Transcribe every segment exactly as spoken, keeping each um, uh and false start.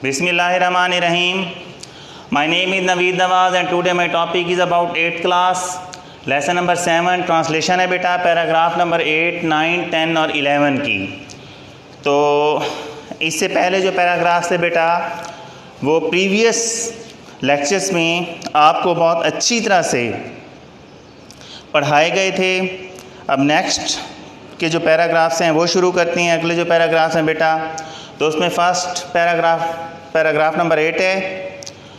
Bismillahirrahmanirrahim. My name is Naveed Nawaz and today my topic is about eighth class. Lesson number seven translation है बेटा, paragraph number eight, nine, ten और eleven की। तो इससे पहले जो पैराग्राफ थे बेटा वो प्रीवियस लेक्चर्स में आपको बहुत अच्छी तरह से पढ़ाए गए थे। अब नेक्स्ट के जो पैराग्राफ्स हैं वो शुरू करते हैं। अगले जो पैराग्राफ्स हैं बेटा, तो उसमें first paragraph paragraph number eight है,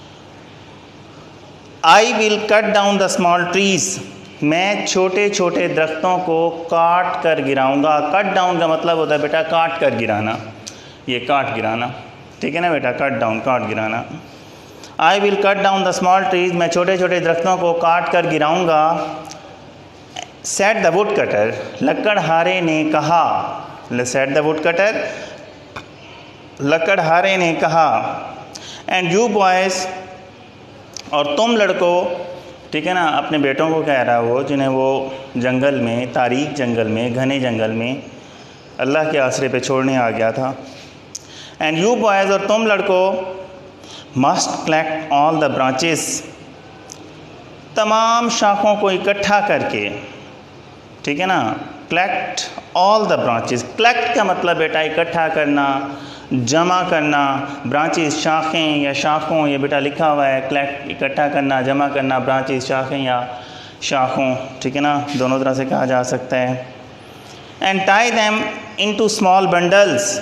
I will cut down the small trees. मैं छोटे छोटे दरख्तों को काट कर गिराऊंगा। कट डाउन का मतलब होता है बेटा काट कर गिराना, ये काट गिराना, ठीक है ना बेटा, कट डाउन काट गिराना। I will cut down the small trees, मैं छोटे छोटे दरख्तों को काट कर गिराऊंगा। सेट द वुड कटर, लकड़हारे ने कहा। सेट द वुड कटर, लकड़हारे ने कहा। एंड यू बॉयज़, और तुम लड़कों, ठीक है ना, अपने बेटों को कह रहा है वो, जिन्हें वो जंगल में, तारीक जंगल में, घने जंगल में अल्लाह के आसरे पे छोड़ने आ गया था। एंड यू बॉयज़, और तुम लड़कों, must collect all the branches, तमाम शाखों को इकट्ठा करके, ठीक है ना, collect all the branches. Collect का मतलब बेटा इकट्ठा करना, जमा करना। ब्रांचेस शाखें या शाखों, ये बेटा लिखा हुआ है, कलेक्ट इकट्ठा करना, जमा करना, ब्रांचेस शाखें या शाखों, ठीक है ना, दोनों तरह से कहा जा सकता है। And tie them into small bundles,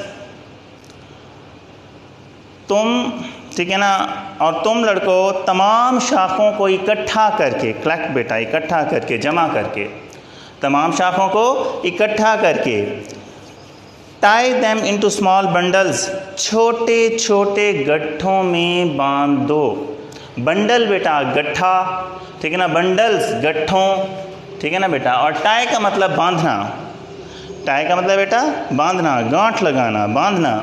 तुम, ठीक है ना, और तुम लड़कों तमाम शाखों को इकट्ठा करके, कलेक्ट बेटा इकट्ठा करके, जमा करके, तमाम शाखों को इकट्ठा करके, tie them into small bundles, छोटे छोटे गट्ठों में बांध दो। बंडल बेटा गट्ठा, ठीक है ना, बंडल्स गट्ठों, ठीक है ना बेटा। और टाई का मतलब बांधना, टाई का मतलब बेटा बांधना, गांठ लगाना, बांधना।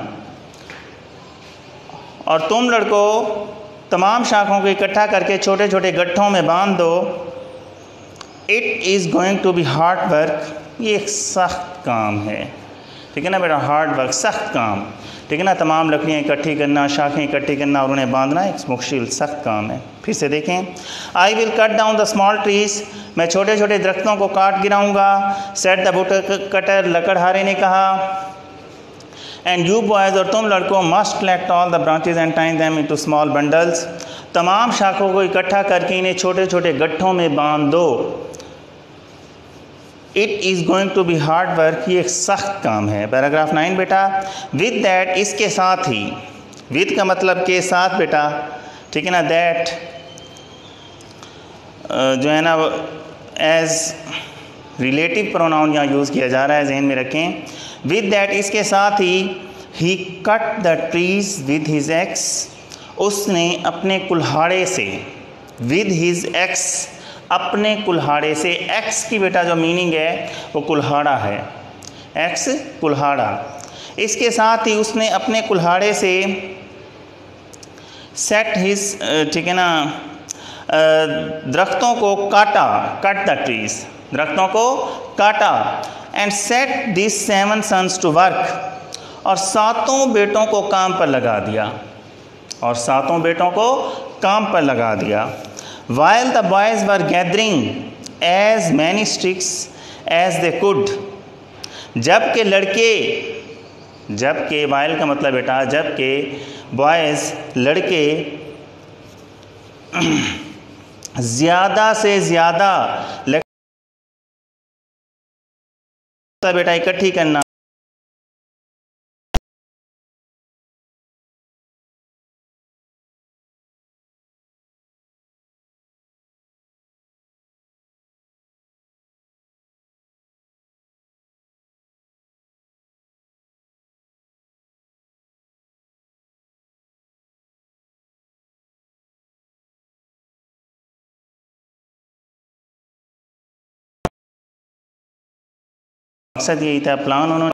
और तुम लड़कों तमाम शाखों को इकट्ठा करके छोटे छोटे गट्ठों में बांध दो। It is going to be hard work, ये एक सख्त काम है, ठीक है ना बेटा, हार्ड वर्क, सख्त काम, ठीक है ना। तमाम लकड़ियाँ इकट्ठी करना, शाखें इकट्ठी करना और उन्हें बांधना एक मुश्किल सख्त काम है। फिर से देखें, I will cut down the small trees, मैं छोटे छोटे दरख्तों को काट गिराऊंगा। सेट द वुड कटर, लकड़हारे ने कहा। एंड यू बॉयज़, और तुम लड़कों, must collect all the branches and tie them into small bundles, तमाम शाखों को इकट्ठा करके इन्हें छोटे छोटे गट्ठों में बांध दो। It is going to be hard work, ये एक सख्त काम है। पैराग्राफ नाइन बेटा, विद दैट, इसके साथ ही, विद का मतलब के साथ बेटा, ठीक है ना, दैट जो है ना एज रिलेटिव प्रोनाउन यहाँ यूज़ किया जा रहा है, जहन में रखें। विद दैट, इसके साथ ही, he cut the trees with his axe, उसने अपने कुल्हाड़े से, विद हिज एक्स, अपने कुल्हाड़े से। एक्स की बेटा जो मीनिंग है वो कुल्हाड़ा है, एक्स कुल्हाड़ा। इसके साथ ही उसने अपने कुल्हाड़े से सेट हिज, ठीक है ना, दरख्तों को काटा, कट द ट्रीज, दरख्तों को काटा। And set this seven sons to work, और सातों बेटों को काम पर लगा दिया, और सातों बेटों को काम पर लगा दिया। While the boys were gathering as many sticks as they could, जबकि लड़के, जबकि while का मतलब बेटा जबकि बॉयज़, लड़के ज़्यादा से ज़्यादा बेटा इकट्ठी करना, मकसद यही था, प्लान उन्होंने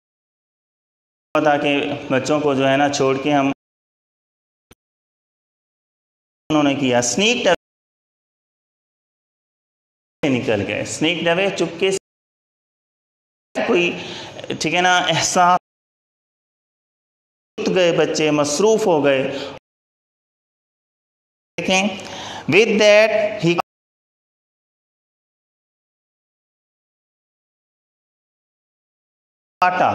था कि बच्चों को जो है ना छोड़ के हम, उन्होंने किया स्नीक निकल गए, स्नीक डवे, चुपके से, कोई, ठीक है ना, एहसास गए बच्चे, मसरूफ हो गए। देखें, विद दैट ही काटा,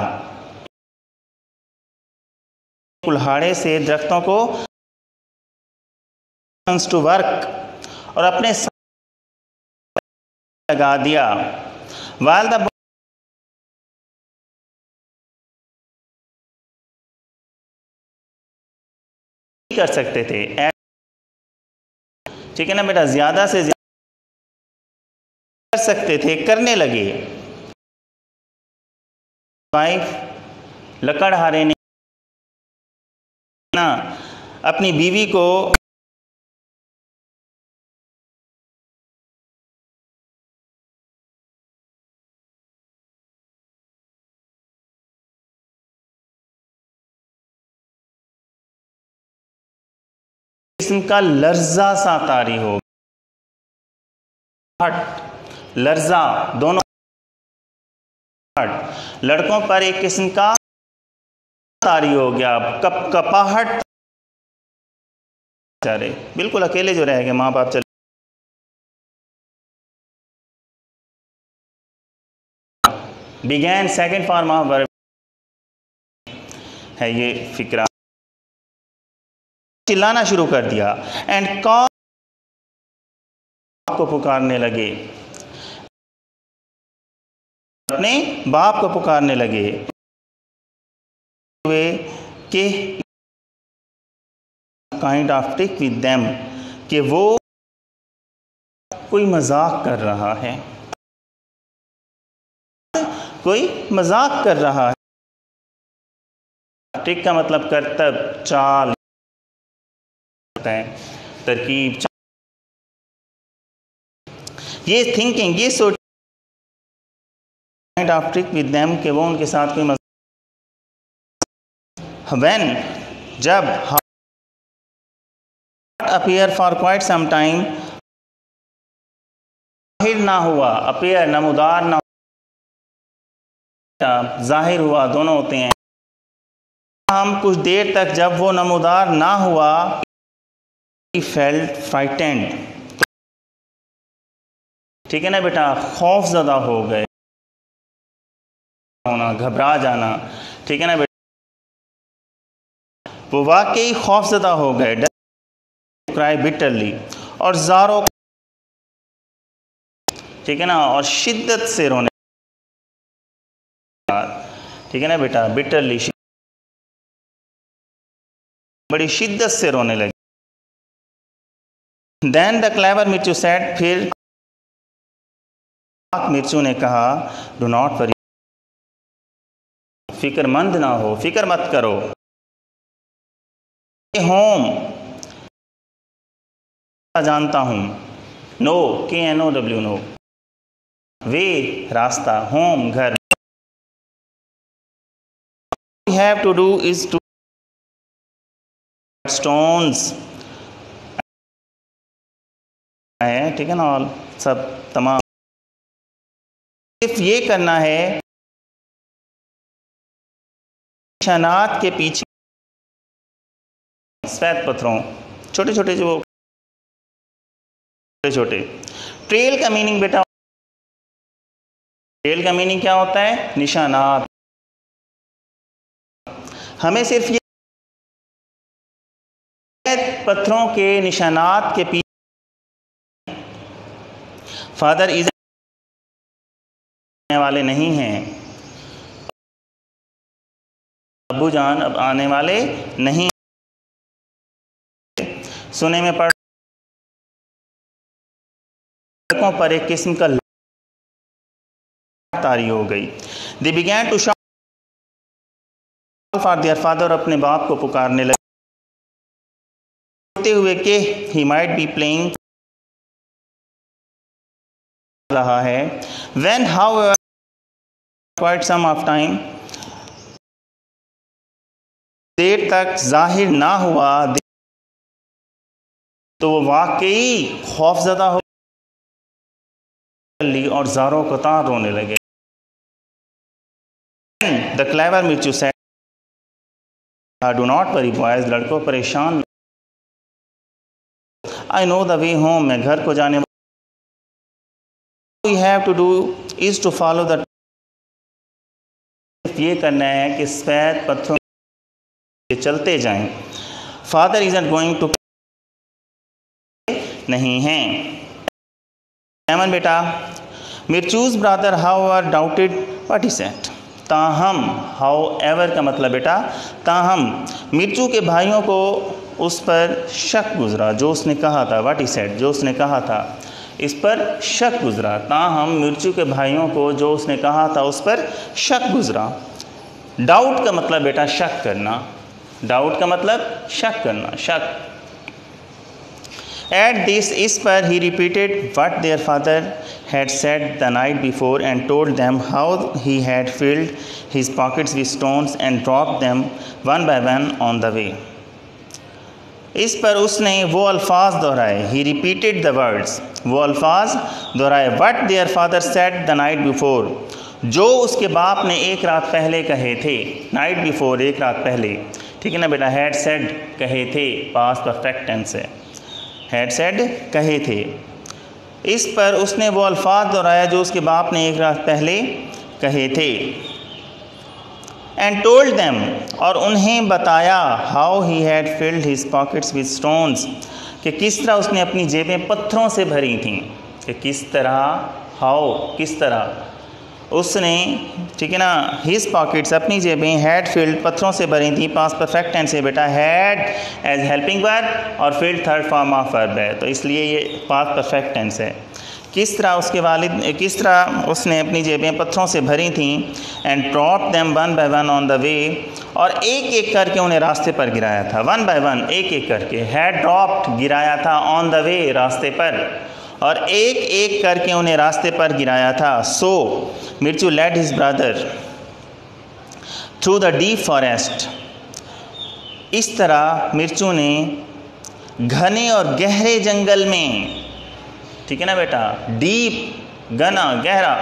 कुल्हाड़े से दरख्तों को टू वर्क और अपने लगा दिया। while the कर सकते थे, ठीक है ना बेटा, ज्यादा से ज्यादा कर सकते थे, करने लगे। वाइफ लकड़हारे ने ना अपनी बीवी को किस्म का लर्जा सा तारी हो, हट लर्जा दोनों हट, लड़कों पर एक किस्म का तारी हो गया, कप कपाहट, बेचारे बिल्कुल अकेले जो रह गए, माँ बाप चले। Began second form of verb है ये फिक्रा, चिल्लाना शुरू कर दिया। एंड कॉल को पुकारने लगे, अपने बाप को पुकारने लगे कि kind of trick with them, कि वो कोई मजाक कर रहा है, कोई मजाक कर रहा है। ट्रिक का मतलब करतब, चाल, तरकीब, ये थिंकिंग, ये सोच ऑफ ट्रिक विद देम, कि वो उनके साथ कोई मजाक। व्हेन जब appear for quite some time, जाहिर ना हुआ, अपीयर नमूदार ना, जाहिर हुआ, दोनों होते हैं। हम कुछ देर तक जब वो नमूदार ना हुआ, फेल्ट फ्राइटेंड, ठीक है ना बेटा, खौफ ज़दा हो गए, होना, घबरा जाना, ठीक है ना बेटा, वो वाकई खौफज़दा हो गए, क्राई बिटरली, और ज़ारो, ठीक है ना, और शिद्दत से रोने, ठीक है ना बेटा, बिटरली, बड़ी शिद्दत से रोने लगे। Then the clever Mirchu said, फिर मिर्चू ने कहा, डू नॉट वरी, फिक्रमंद ना हो, फिक्र मत करो। होम जानता हूं, know, K N O W, know, way रास्ता, होम घर, we have to do is to stones है, ठीक है ना, ऑल सब तमाम, सिर्फ ये करना है, निशानात के पीछे सफेद पत्थरों, छोटे छोटे, जो छोटे छोटे। ट्रेल का मीनिंग बेटा, ट्रेल का मीनिंग क्या होता है? निशानात। हमें सिर्फ ये पत्थरों के निशानात के पीछे, फादर इज आने वाले नहीं हैं, अबू जान अब आने वाले नहीं, सुने में पढ़, लड़कों पर एक किस्म का तारी हो गई। They began to shout for their father, अपने बाप को पुकारने लगे हुए कि ही माइट बी प्लेइंग, रहा है। When however quite some of time, देर तक जाहिर ना हुआ, तो वो वाकई खौफजदा हो ली और ज़ारो कतार रोने लगे। The clever Mirchu said, do not worry boys, लड़कों परेशान, I know the way home, मैं घर को जाने, we have to do is to follow the, ये करना है कि सफ़ेद पत्थरों से चलते जाएं। फादर इज़न्ट गोइंग टू, नहीं हैं। एमन बेटा, Mirchu's brother however doubted what he said, ताहम, हाउ एवर का मतलब बेटा ताहम, मिर्चू के भाइयों को उस पर शक गुजरा जो उसने कहा था, व्हाट ही सेड, जो उसने कहा था, इस पर शक गुजरा, ताहम मिर्चू के भाइयों को जो उसने कहा था उस पर शक गुजरा। डाउट का मतलब बेटा शक करना, डाउट का मतलब शक करना, शक। At this, इस पर he repeated what their father had said the night before and told them how he had filled his pockets with stones and dropped them one by one on the way. इस पर उसने वो अल्फाज दोहराए, he repeated the words, वो अल्फाज दोहराए, what their father said the night before, जो उसके बाप ने एक रात पहले कहे थे, night before एक रात पहले, ठीक है ना बेटा, had said कहे थे, past perfect tense है, हैड सेड कहे थे। इस पर उसने वो अल्फाज दोहराया जो उसके बाप ने एक रात पहले कहे थे। एंड टोल्ड देम, और उन्हें बताया, how he had filled his pockets with stones, कि किस तरह उसने अपनी जेबें पत्थरों से भरी थीं, कि किस तरह, हाउ किस तरह उसने, ठीक है ना, हिज पॉकेट्स अपनी जेबें, हैड फिल्ड पत्थरों से भरी थी, पास परफेक्ट टेंस है बेटा, हैड एज हेल्पिंग वर्ब और filled third form of verb है, तो इसलिए ये पास परफेक्ट टेंस है। किस तरह उसके वालिद, किस तरह उसने अपनी जेबें पत्थरों से भरी थी, and drop them one by one on the way, और एक एक करके उन्हें रास्ते पर गिराया था, वन बाय वन एक एक करके, हैड ड्रॉप्ड गिराया था, ऑन द वे रास्ते पर, और एक एक करके उन्हें रास्ते पर गिराया था। So Mirchu led his brother through the deep forest, इस तरह मिर्चू ने घने और गहरे जंगल में, ठीक है ना बेटा, डीप घना गहरा,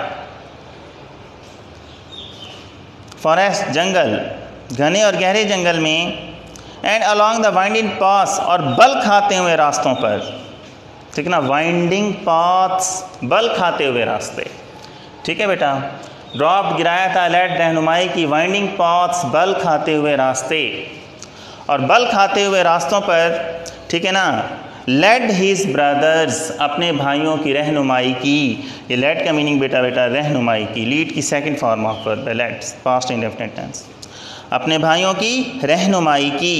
फॉरेस्ट जंगल, घने और गहरे जंगल में, and along the winding path, और बल खाते हुए रास्तों पर, ठीक है ना, वाइंडिंग पाथ्स, बल खाते हुए रास्ते, ठीक है बेटा, ड्रॉप गिराया था, लेट रहनुमाई की, वाइंडिंग पाथ्स बल खाते हुए रास्ते, और बल खाते हुए रास्तों पर, ठीक है ना, लेड हिज ब्रदर्स, अपने भाइयों की रहनुमाई की, ये लेड का मीनिंग बेटा बेटा रहनुमाई की, लीड की सेकंड फॉर्म ऑफ वर्ब है, लेड पास्ट इंडेफिनिट टेंस, अपने भाइयों की रहनुमाई की,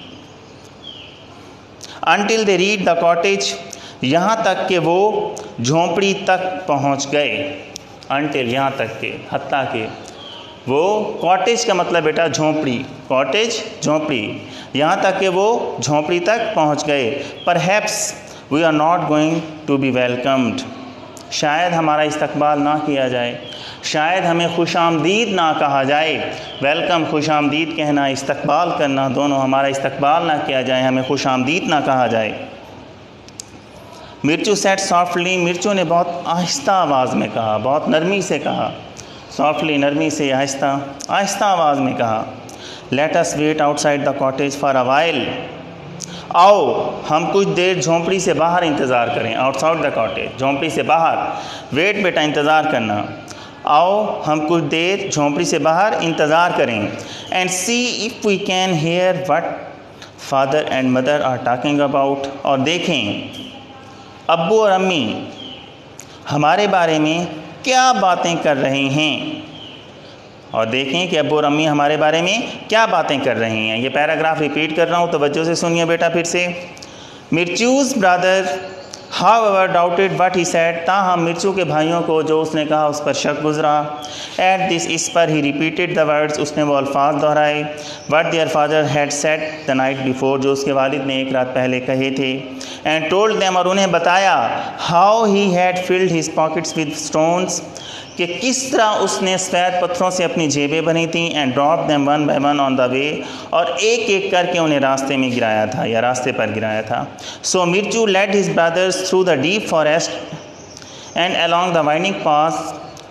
until they reached the cottage, यहाँ तक कि वो झोंपड़ी तक पहुँच गए, अनटिल यहाँ तक के, हत्ता के, वो कॉटेज का मतलब बेटा झोंपड़ी, कॉटेज झोंपड़ी, यहाँ तक कि वो झोंपड़ी तक पहुँच गए। Perhaps we are not going to be welcomed, शायद हमारा इस्तकबाल ना किया जाए, शायद हमें खुशामदीद ना कहा जाए, वेलकम खुशामदीद कहना, इस्तकबाल करना, दोनों, हमारा इस्तकबाल ना किया जाए, हमें खुशामदीद ना कहा जाए। मिर्चू सेट सॉफ्टली, मिर्चू ने बहुत आहिस्ता आवाज़ में कहा, बहुत नरमी से कहा, सॉफ्टली नरमी से, आहिस्ता आहिस्ता आवाज़ में कहा, let us wait outside the cottage for a while, आओ हम कुछ देर झोंपड़ी से बाहर इंतज़ार करें, आउटसाइड द कॉटेज, झोंपड़ी से बाहर, वेट बेटा इंतज़ार करना, आओ हम कुछ देर झोंपड़ी से बाहर इंतज़ार करें, and see if we can hear what father and mother are talking about, और देखें अब्बू और अम्मी हमारे बारे में क्या बातें कर रहे हैं, और देखें कि अब्बू और अम्मी हमारे बारे में क्या बातें कर रही हैं। ये पैराग्राफ रिपीट कर रहा हूँ, तवज्जो से सुनिए बेटा फिर से। Mirchu's brother however doubted what he said, ताहम मिर्चू के भाइयों को जो उसने कहा उस पर शक गुजरा। एट दिस, इस पर ही रिपीटेड द वर्ड्स, उसने वो अल्फाज दोहराए, what their father had said the night before, जो उसके वालिद ने एक रात पहले कहे थे। एंड टोल्ड देम, और उन्हें बताया, how he had filled his pockets with stones, कि किस तरह उसने सफ़ेद पत्थरों से अपनी जेबें बनी थीं, and drop them one by one on the way, और एक एक करके उन्हें रास्ते में गिराया था या रास्ते पर गिराया था। So Mirchu led his brothers through the deep forest and along the winding path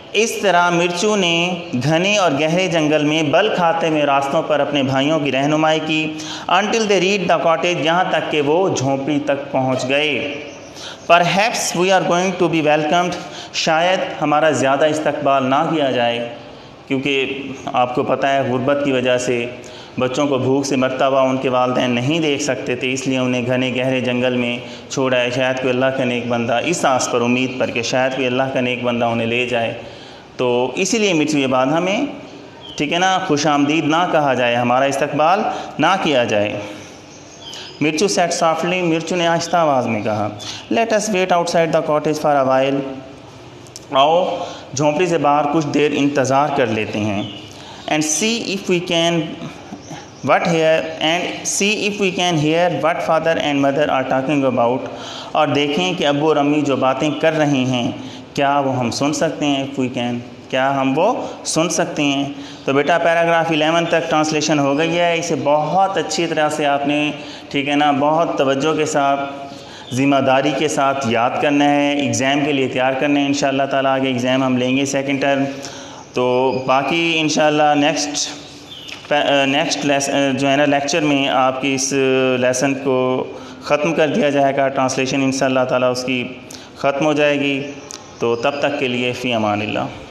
इस तरह मिर्चू ने घने और गहरे जंगल में बल खाते हुए रास्तों पर अपने भाइयों की रहनुमाई की until they reached the cottage, यहाँ तक कि वो झोंपड़ी तक पहुँच गए। Perhaps we are going to be welcomed, शायद हमारा ज़्यादा इस्तकबाल ना किया जाए, क्योंकि आपको पता है गुर्बत की वजह से बच्चों को भूख से मरता हुआ उनके वालिदैन नहीं देख सकते थे, इसलिए उन्हें घने गहरे जंगल में छोड़ा है। शायद कोई अल्लाह का नेक बंदा, इस आस पर उम्मीद पर कि शायद कोई अल्लाह का नेक बंदा उन्हें ले जाए, तो इसीलिए मिर्चू ये बात हमें, ठीक है ना, खुश आमदीद ना कहा जाए, हमारा इस्तकबाल ना किया जाए। मिर्चू सेट सॉफ्टली, मिर्चू ने आहिस्ता आवाज़ में कहा, let us wait outside the cottage for a while, आओ झोंपड़ी से बाहर कुछ देर इंतज़ार कर लेते हैं। And see if we can what hear and see if we can hear what father and mother are talking about, और देखें कि अब्बू और अम्मी जो बातें कर रही हैं क्या वो हम सुन सकते हैं। इफ़ वी कैन, क्या हम वो सुन सकते हैं। तो बेटा पैराग्राफ इलेवन तक ट्रांसलेशन हो गई है, इसे बहुत अच्छी तरह से आपने, ठीक है ना, बहुत तवज्जो के साथ, ज़िम्मेदारी के साथ याद करना है, एग्ज़ाम के लिए तैयार करना है। इंशाअल्लाह ताला आगे एग्ज़ाम हम लेंगे सेकंड टर्म, तो बाकी इंशाअल्लाह नेक्स्ट नेक्स्ट लेसन जो है ना लेक्चर में आपकी इस लेसन को ख़त्म कर दिया जाएगा, ट्रांसलेशन इंशाअल्लाह ताला उसकी ख़त्म हो जाएगी। तो तब तक के लिए फ़ी अमानिल्लाह।